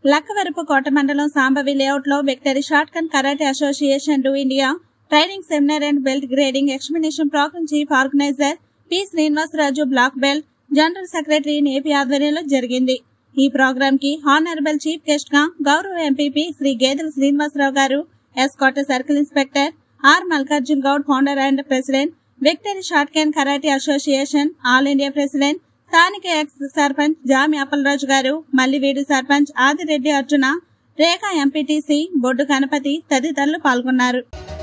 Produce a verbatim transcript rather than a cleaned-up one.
లక్కవరపు కోట మండలం సాంబవి లేఅవుట్ లో victory shotgun karate association డు India training seminar and belt grading examination programme chief organiser P Srinivasaraju black belt general secretary AP ఆధ్వర్యంలో జరిగింది. ఈ programme కి honourable chief guest గా గౌరవ ఎంపీపీ శ్రీ గేదెల శ్రీనివాసరావు గారు, S Kota circle inspector R Mallikarjun Goud, founder and president victory shotgun karate association all India president, స్థానిక ex sarpanch Jami Appalaraju గారు, Mallividu sarpanch Adireddy Arjuna, Rekha MPTC Boddu Ganapathi తదితరులు పాల్గొన్నారు.